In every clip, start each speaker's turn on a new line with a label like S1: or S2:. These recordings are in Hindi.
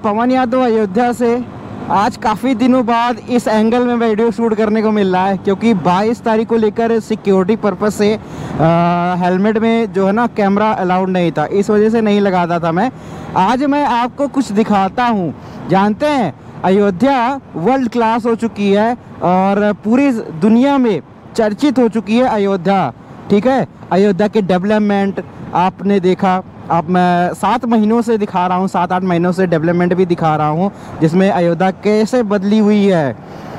S1: पवन यादव अयोध्या से। आज काफ़ी दिनों बाद इस एंगल में वीडियो शूट करने को मिल रहा है, क्योंकि 22 तारीख को लेकर सिक्योरिटी पर्पस से हेलमेट में जो है ना कैमरा अलाउड नहीं था, इस वजह से नहीं लगाता था मैं। आज मैं आपको कुछ दिखाता हूँ। जानते हैं अयोध्या वर्ल्ड क्लास हो चुकी है और पूरी दुनिया में चर्चित हो चुकी है अयोध्या। ठीक है, अयोध्या के डेवलपमेंट आपने देखा। अब मैं 7 महीनों से दिखा रहा हूँ, 7-8 महीनों से डेवलपमेंट भी दिखा रहा हूँ, जिसमें अयोध्या कैसे बदली हुई है,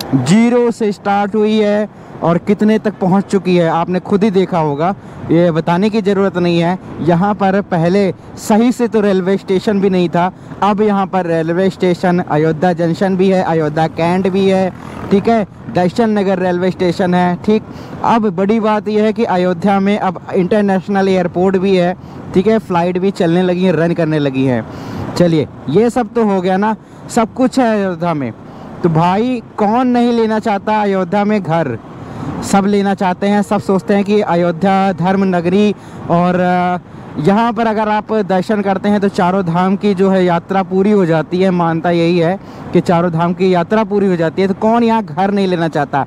S1: 0 से स्टार्ट हुई है और कितने तक पहुँच चुकी है आपने खुद ही देखा होगा, ये बताने की ज़रूरत नहीं है। यहाँ पर पहले सही से तो रेलवे स्टेशन भी नहीं था, अब यहाँ पर रेलवे स्टेशन, अयोध्या जंक्शन भी है, अयोध्या कैंट भी है, ठीक है, दर्शन नगर रेलवे स्टेशन है। ठीक, अब बड़ी बात यह है कि अयोध्या में अब इंटरनेशनल एयरपोर्ट भी है, ठीक है, फ़्लाइट भी चलने लगी हैं, रन करने लगी हैं। चलिए, ये सब तो हो गया ना, सब कुछ है अयोध्या में। तो भाई कौन नहीं लेना चाहता अयोध्या में घर, सब लेना चाहते हैं, सब सोचते हैं कि अयोध्या धर्म नगरी, और यहाँ पर अगर आप दर्शन करते हैं तो चारों धाम की जो है यात्रा पूरी हो जाती है। मानता यही है कि चारों धाम की यात्रा पूरी हो जाती है, तो कौन यहाँ घर नहीं लेना चाहता।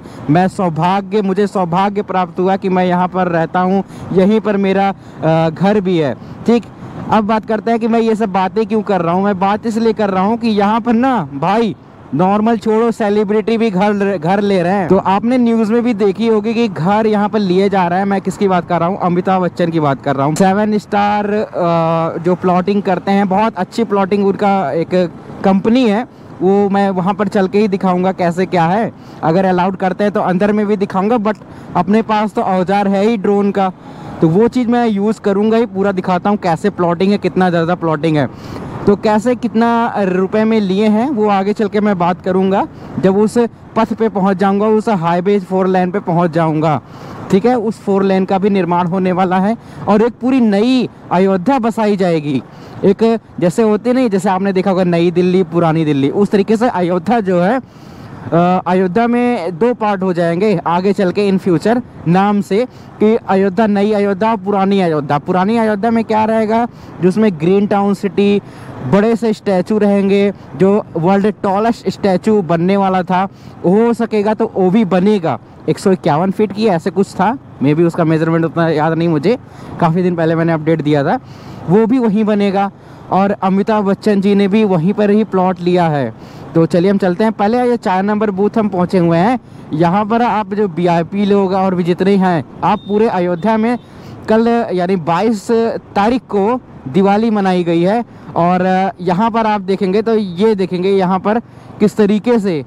S1: मुझे सौभाग्य प्राप्त हुआ कि मैं यहाँ पर रहता हूँ, यहीं पर मेरा घर भी है। ठीक, अब बात करते हैं कि मैं ये सब बातें क्यों कर रहा हूँ। मैं बात इसलिए कर रहा हूँ कि यहाँ पर ना भाई नॉर्मल छोड़ो, सेलिब्रिटी भी घर ले रहे हैं। तो आपने न्यूज़ में भी देखी होगी कि घर यहाँ पर लिए जा रहा है। मैं किसकी बात कर रहा हूँ? अमिताभ बच्चन की बात कर रहा हूँ। 7 स्टार जो प्लॉटिंग करते हैं, बहुत अच्छी प्लॉटिंग, उनका एक कंपनी है, वो मैं वहाँ पर चल के ही दिखाऊंगा कैसे क्या है। अगर अलाउड करते हैं तो अंदर में भी दिखाऊंगा, बट अपने पास तो औजार है ही ड्रोन का, तो वो चीज़ मैं यूज़ करूँगा ही। पूरा दिखाता हूँ कैसे प्लॉटिंग है, कितना ज़्यादा प्लॉटिंग है, तो कैसे कितना रुपए में लिए हैं वो आगे चल के मैं बात करूंगा जब उस पथ पे पहुंच जाऊंगा, उस हाईवे 4 लेन पे पहुंच जाऊंगा। ठीक है, उस 4 लेन का भी निर्माण होने वाला है और एक पूरी नई अयोध्या बसाई जाएगी। एक जैसे होते नहीं, जैसे आपने देखा होगा नई दिल्ली, पुरानी दिल्ली, उस तरीके से अयोध्या जो है, अयोध्या में 2 पार्ट हो जाएंगे आगे चल के इन फ्यूचर, नाम से कि अयोध्या, नई अयोध्या, पुरानी अयोध्या। पुरानी अयोध्या में क्या रहेगा, जिसमें ग्रीन टाउन सिटी, बड़े से स्टैचू रहेंगे, जो वर्ल्ड टॉलेस्ट स्टैचू बनने वाला था, हो सकेगा तो वो भी बनेगा। 151 फीट की ऐसे कुछ था, मे भी उसका मेजरमेंट उतना याद नहीं मुझे, काफ़ी दिन पहले मैंने अपडेट दिया था। वो भी वहीं बनेगा और अमिताभ बच्चन जी ने भी वहीं पर ही प्लॉट लिया है। तो चलिए हम चलते हैं। पहले ये 4 नंबर बूथ हम पहुंचे हुए हैं। यहाँ पर आप जो VIP लोग और भी जितने हैं, आप पूरे अयोध्या में कल यानी 22 तारीख को दिवाली मनाई गई है, और यहाँ पर आप देखेंगे तो ये देखेंगे यहाँ पर किस तरीके से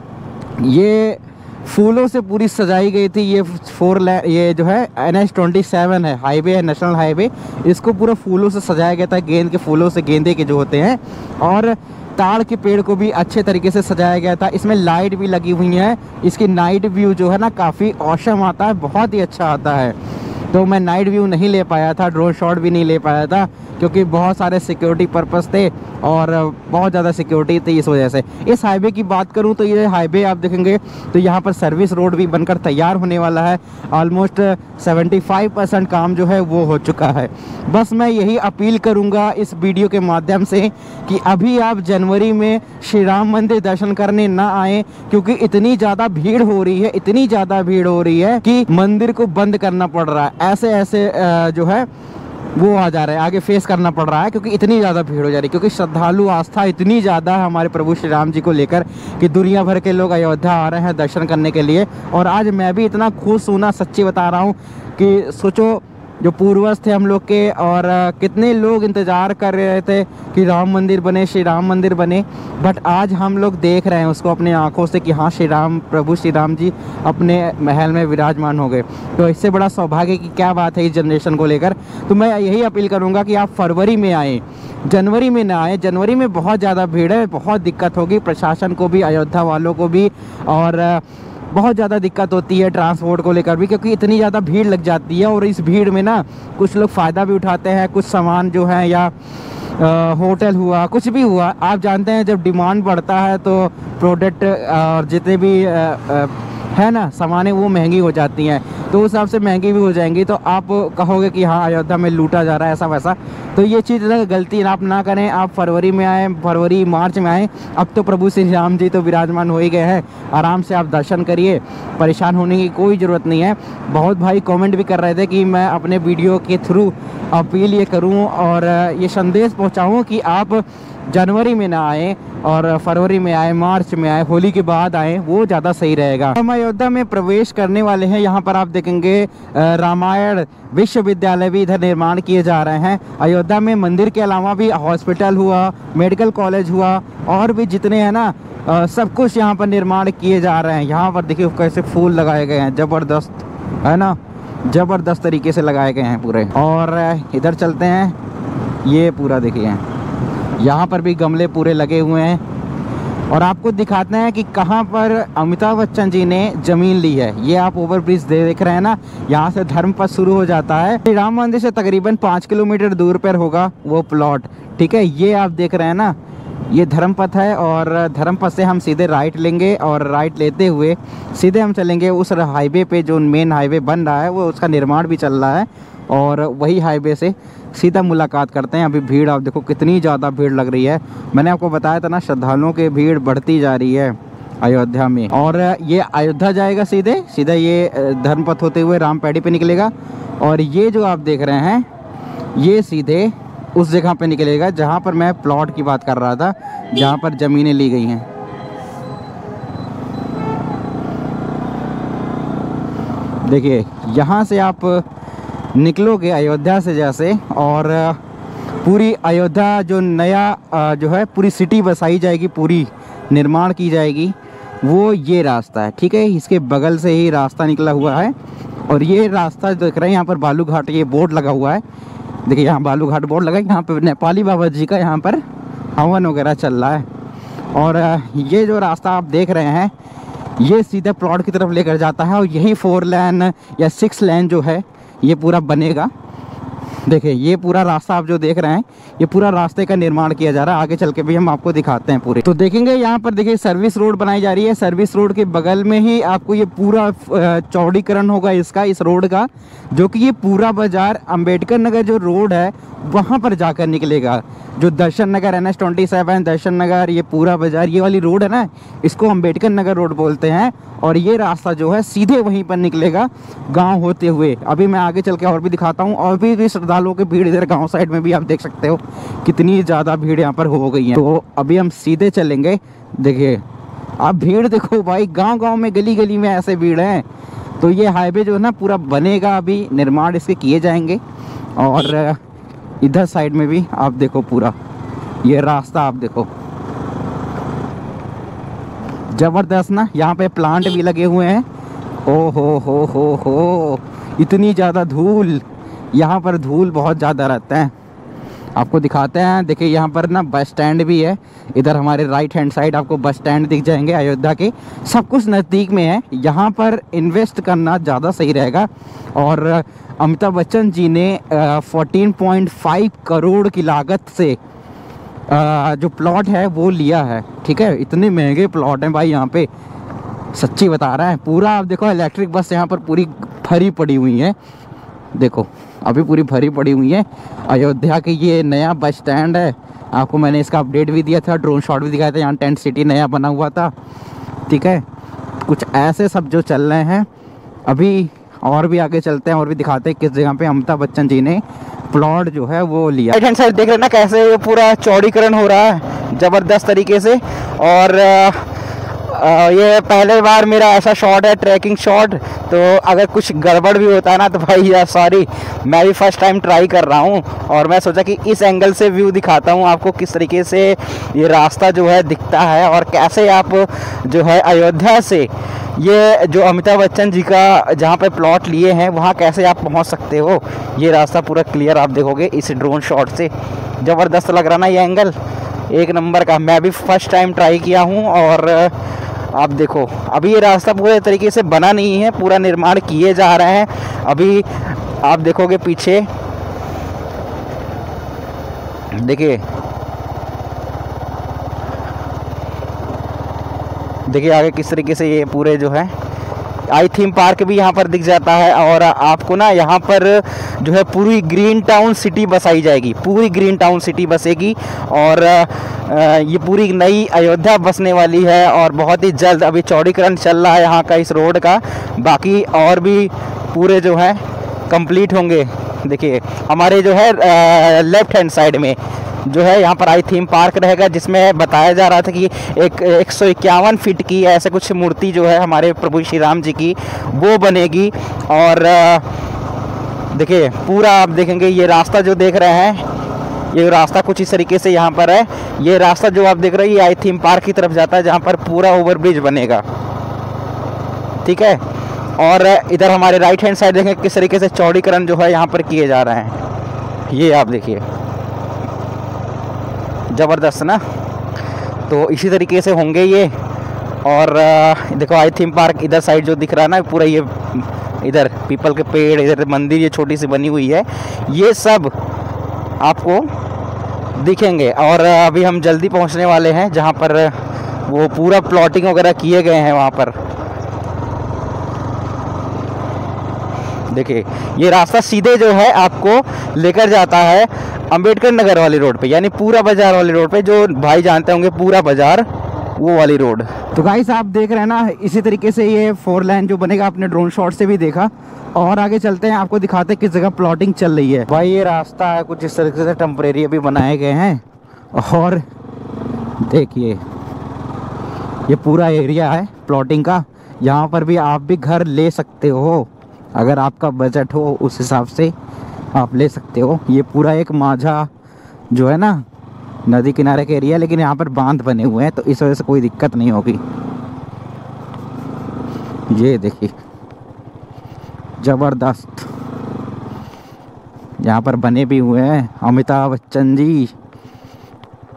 S1: ये फूलों से पूरी सजाई गई थी। ये 4 लेन, ये जो है NH-27 है, हाईवे है, नेशनल हाईवे, इसको पूरा फूलों से सजाया गया था, गेंद के फूलों से, गेंदे के जो होते हैं, और ताड़ के पेड़ को भी अच्छे तरीके से सजाया गया था। इसमें लाइट भी लगी हुई है। इसकी नाइट व्यू जो है ना काफ़ी औसम आता है, बहुत ही अच्छा आता है। तो मैं नाइट व्यू नहीं ले पाया था, ड्रोन शॉट भी नहीं ले पाया था, क्योंकि बहुत सारे सिक्योरिटी पर्पस थे और बहुत ज़्यादा सिक्योरिटी थी, इस वजह से। इस हाईवे की बात करूं तो ये हाईवे आप देखेंगे तो यहाँ पर सर्विस रोड भी बनकर तैयार होने वाला है। ऑलमोस्ट 75% काम जो है वो हो चुका है। बस मैं यही अपील करूँगा इस वीडियो के माध्यम से कि अभी आप जनवरी में श्री राम मंदिर दर्शन करने ना आए, क्योंकि इतनी ज़्यादा भीड़ हो रही है, इतनी ज़्यादा भीड़ हो रही है कि मंदिर को बंद करना पड़ रहा है। ऐसे जो है वो आ जा रहा है, आगे फेस करना पड़ रहा है, क्योंकि इतनी ज़्यादा भीड़ हो जा रही है, क्योंकि श्रद्धालु आस्था इतनी ज़्यादा है हमारे प्रभु श्री राम जी को लेकर कि दुनिया भर के लोग अयोध्या आ रहे हैं दर्शन करने के लिए। और आज मैं भी इतना खुश हूँ ना, सच्ची बता रहा हूँ, कि सोचो जो पूर्वज थे हम लोग के, और कितने लोग इंतज़ार कर रहे थे कि राम मंदिर बने, श्री राम मंदिर बने, बट आज हम लोग देख रहे हैं उसको अपनी आंखों से कि हाँ, प्रभु श्री राम जी अपने महल में विराजमान हो गए। तो इससे बड़ा सौभाग्य की क्या बात है इस जनरेशन को लेकर। तो मैं यही अपील करूँगा कि आप फरवरी में आएँ, जनवरी में ना आए। जनवरी में बहुत ज़्यादा भीड़ है, बहुत दिक्कत होगी प्रशासन को भी, अयोध्या वालों को भी, और बहुत ज़्यादा दिक्कत होती है ट्रांसपोर्ट को लेकर भी, क्योंकि इतनी ज़्यादा भीड़ लग जाती है। और इस भीड़ में ना कुछ लोग फ़ायदा भी उठाते हैं, कुछ सामान जो है, या होटल हुआ, कुछ भी हुआ, आप जानते हैं जब डिमांड बढ़ता है तो प्रोडक्ट और जितने भी है ना सामानें वो महंगी हो जाती हैं। तो उस हिसाब से महंगी भी हो जाएंगी। तो आप कहोगे कि हाँ अयोध्या में लूटा जा रहा है ऐसा वैसा, तो ये चीज़ गलती आप ना करें। आप फरवरी में आए, फरवरी मार्च में आए, अब तो प्रभु श्री राम जी तो विराजमान हो ही गए हैं, आराम से आप दर्शन करिए, परेशान होने की कोई ज़रूरत नहीं है। बहुत भाई कमेंट भी कर रहे थे कि मैं अपने वीडियो के थ्रू अपील ये करूं और ये संदेश पहुंचाऊं कि आप जनवरी में ना आए और फरवरी में आए, मार्च में आए, होली के बाद आए, वो ज़्यादा सही रहेगा। हम अयोध्या में प्रवेश करने वाले हैं। यहाँ पर आप देखेंगे रामायण विश्वविद्यालय भी इधर निर्माण किए जा रहे हैं। अयोध्या में मंदिर के अलावा भी हॉस्पिटल हुआ, मेडिकल कॉलेज हुआ, और भी जितने हैं ना सब कुछ यहाँ पर निर्माण किए जा रहे हैं। यहाँ पर देखिए कैसे फूल लगाए गए हैं, ज़बरदस्त है ना, ज़बरदस्त तरीके से लगाए गए हैं पूरे। और इधर चलते हैं, ये पूरा देखिए यहाँ पर भी गमले पूरे लगे हुए हैं। और आपको दिखाते हैं कि कहाँ पर अमिताभ बच्चन जी ने ज़मीन ली है। ये आप ओवरब्रिज देख रहे हैं ना, यहाँ से धर्मपथ शुरू हो जाता है। श्री राम मंदिर से तकरीबन 5 किलोमीटर दूर पर होगा वो प्लॉट, ठीक है। ये आप देख रहे हैं ना, ये धर्मपथ है और धर्मपथ से हम सीधे राइट लेंगे और राइट लेते हुए सीधे हम चलेंगे उस हाईवे पे जो मेन हाईवे बन रहा है, वो उसका निर्माण भी चल रहा है, और वही हाईवे से सीधा मुलाकात करते हैं। अभी भीड़ आप देखो कितनी ज़्यादा भीड़ लग रही है। मैंने आपको बताया था ना, श्रद्धालुओं की भीड़ बढ़ती जा रही है अयोध्या में। और ये अयोध्या जाएगा सीधे सीधा, ये धर्मपथ होते हुए रामपेड़ी पे निकलेगा। और ये जो आप देख रहे हैं, ये सीधे उस जगह पे निकलेगा जहाँ पर मैं प्लॉट की बात कर रहा था, जहाँ पर ज़मीनें ली गई हैं। देखिए यहाँ से आप निकलोगे अयोध्या से जैसे, और पूरी अयोध्या जो नया जो है पूरी सिटी बसाई जाएगी, पूरी निर्माण की जाएगी, वो ये रास्ता है, ठीक है। इसके बगल से ही रास्ता निकला हुआ है। और ये रास्ता देख रहे हैं, यहाँ पर बालू घाट ये बोर्ड लगा हुआ है, देखिए यहाँ बालू घाट बोर्ड लगा है। यहाँ पर नेपाली बाबा जी का यहाँ पर हवन वगैरह चल रहा है। और ये जो रास्ता आप देख रहे हैं, ये सीधे प्लॉट की तरफ लेकर जाता है। और यही 4 लेन या 6 लेन जो है ये पूरा बनेगा। देखिए ये पूरा रास्ता आप जो देख रहे हैं, ये पूरा रास्ते का निर्माण किया जा रहा है। आगे चल के भी हम आपको दिखाते हैं पूरे। तो देखेंगे यहाँ पर देखिए सर्विस रोड बनाई जा रही है। सर्विस रोड के बगल में ही आपको ये पूरा चौड़ीकरण होगा इसका, इस रोड का, जो कि ये पूरा बाजार अंबेडकर नगर जो रोड है वहाँ पर जाकर निकलेगा। जो दर्शन नगर NH-27 दर्शन नगर, ये पूरा बाजार, ये वाली रोड है ना, इसको अंबेडकर नगर रोड बोलते हैं। और ये रास्ता जो है सीधे वहीं पर निकलेगा गांव होते हुए। अभी मैं आगे चल के और भी दिखाता हूँ। और भी श्रद्धालुओं की भीड़ इधर गांव साइड में भी आप देख सकते हो कितनी ज़्यादा भीड़ यहाँ पर हो गई है। तो अभी हम सीधे चलेंगे। देखिए आप भीड़ देखो भाई, गांव-गांव में गली गली में ऐसे भीड़ है। तो ये हाईवे जो है ना पूरा बनेगा, अभी निर्माण इसके किए जाएंगे। और इधर साइड में भी आप देखो पूरा ये रास्ता आप देखो, जबरदस्त ना। यहाँ पे प्लांट भी लगे हुए हैं। ओ हो, इतनी ज़्यादा धूल, यहाँ पर धूल बहुत ज़्यादा रहता है। आपको दिखाते हैं, देखिए यहाँ पर ना बस स्टैंड भी है। इधर हमारे राइट हैंड साइड आपको बस स्टैंड दिख जाएंगे अयोध्या के। सब कुछ नज़दीक में है, यहाँ पर इन्वेस्ट करना ज़्यादा सही रहेगा। और अमिताभ बच्चन जी ने 14.5 करोड़ की लागत से जो प्लॉट है वो लिया है, ठीक है। इतने महंगे प्लॉट हैं भाई यहाँ पे, सच्ची बता रहा है। पूरा आप देखो इलेक्ट्रिक बस यहाँ पर पूरी भरी पड़ी हुई है, देखो अभी पूरी भरी पड़ी हुई है। अयोध्या की ये नया बस स्टैंड है, आपको मैंने इसका अपडेट भी दिया था, ड्रोन शॉट भी दिखाया था। यहाँ टेंट सिटी नया बना हुआ था, ठीक है। कुछ ऐसे सब जो चल रहे हैं। अभी और भी आगे चलते हैं और भी दिखाते हैं किस जगह पे अमिताभ बच्चन जी ने प्लॉट जो है वो लिया। राइट हैंड साइड देख रहे हैं ना कैसे ये पूरा चौड़ीकरण हो रहा है ज़बरदस्त तरीके से। और ये पहले बार मेरा ऐसा शॉट है, ट्रैकिंग शॉट। तो अगर कुछ गड़बड़ भी होता है ना तो भाई यार सॉरी, मैं भी फर्स्ट टाइम ट्राई कर रहा हूँ। और मैं सोचा कि इस एंगल से व्यू दिखाता हूँ आपको, किस तरीके से ये रास्ता जो है दिखता है और कैसे आप जो है अयोध्या से ये जो अमिताभ बच्चन जी का जहाँ पे प्लॉट लिए हैं वहाँ कैसे आप पहुँच सकते हो। ये रास्ता पूरा क्लियर आप देखोगे इस ड्रोन शॉट से। ज़बरदस्त लग रहा ना ये एंगल, एक नंबर का। मैं भी फर्स्ट टाइम ट्राई किया हूँ। और आप देखो अभी ये रास्ता पूरे तरीके से बना नहीं है, पूरा निर्माण किए जा रहे हैं। अभी आप देखोगे पीछे, देखिए आगे किस तरीके से ये पूरे जो है आई थीम पार्क भी यहाँ पर दिख जाता है। और आपको ना यहाँ पर जो है पूरी ग्रीन टाउन सिटी बसाई जाएगी, पूरी ग्रीन टाउन सिटी बसेगी। और ये पूरी नई अयोध्या बसने वाली है और बहुत ही जल्द। अभी चौड़ीकरण चल रहा है यहाँ का, इस रोड का, बाकी और भी पूरे जो है कंप्लीट होंगे। देखिए हमारे जो है लेफ्ट हैंड साइड में जो है यहाँ पर आई थीम पार्क रहेगा, जिसमें बताया जा रहा था कि एक 151 फीट की ऐसे कुछ मूर्ति जो है हमारे प्रभु श्री राम जी की वो बनेगी। और देखिए पूरा आप देखेंगे, ये रास्ता जो देख रहे हैं, ये रास्ता कुछ इस तरीके से यहाँ पर है। ये रास्ता जो आप देख रहे हैं ये आई थीम पार्क की तरफ जाता है, जहाँ पर पूरा ओवरब्रिज बनेगा, ठीक है। और इधर हमारे राइट हैंड साइड देखें किस तरीके से चौड़ीकरण जो है यहाँ पर किए जा रहे हैं। ये आप देखिए, ज़बरदस्त ना। तो इसी तरीके से होंगे ये। और देखो आई थीम पार्क इधर साइड जो दिख रहा है ना पूरा, ये इधर पीपल के पेड़, इधर मंदिर ये छोटी सी बनी हुई है, ये सब आपको दिखेंगे। और अभी हम जल्दी पहुंचने वाले हैं जहां पर वो पूरा प्लॉटिंग वगैरह किए गए हैं वहां पर। देखिए ये रास्ता सीधे जो है आपको लेकर जाता है अंबेडकर नगर वाली रोड पे, यानी पूरा बाजार वाली रोड पे, जो भाई जानते होंगे पूरा बाजार वो वाली रोड। तो गाइस आप देख रहे हैं ना, इसी तरीके से ये 4 लाइन जो बनेगा, आपने ड्रोन शॉट से भी देखा। और आगे चलते हैं, आपको दिखाते हैं किस जगह प्लॉटिंग चल रही है। भाई ये रास्ता है कुछ इस तरीके से, टेम्परेरी अभी बनाए गए हैं। और देखिए ये पूरा एरिया है प्लॉटिंग का, यहाँ पर भी आप भी घर ले सकते हो, अगर आपका बजट हो उस हिसाब से आप ले सकते हो। ये पूरा एक माझा जो है ना नदी किनारे का एरिया, लेकिन यहाँ पर बांध बने हुए हैं तो इस वजह से कोई दिक्कत नहीं होगी। ये देखिए ज़बरदस्त, यहाँ पर बने भी हुए हैं अमिताभ बच्चन जी।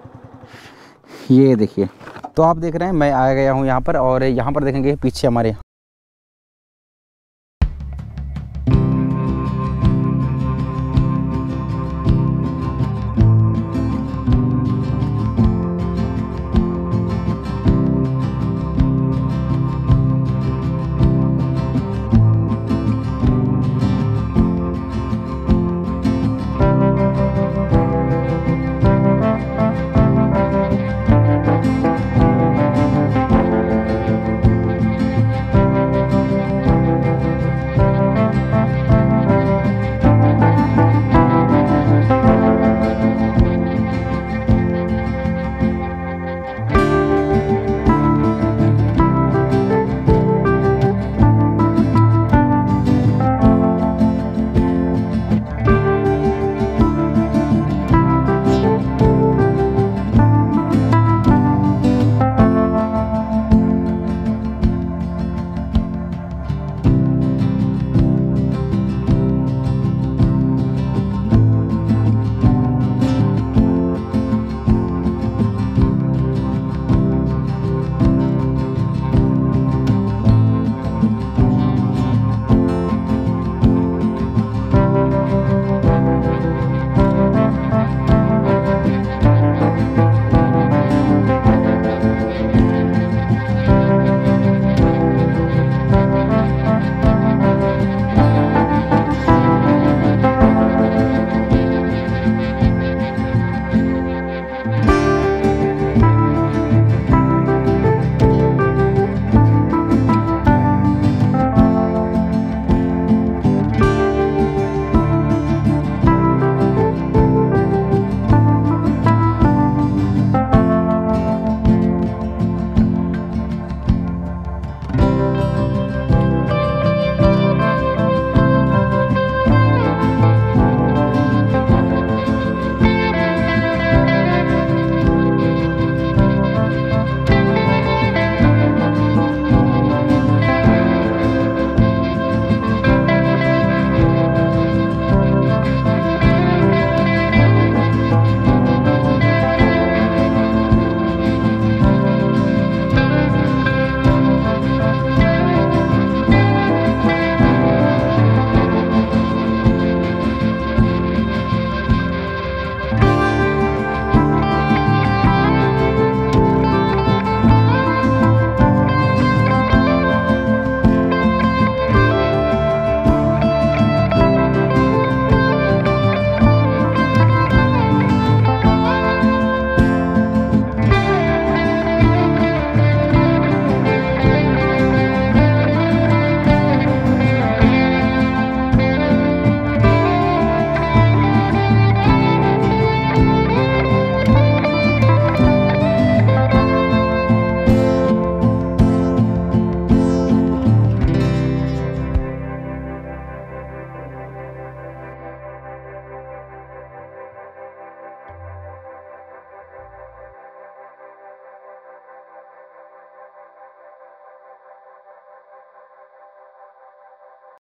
S1: ये देखिए, तो आप देख रहे हैं मैं आ गया हूँ यहाँ पर, और यहाँ पर देखेंगे पीछे हमारे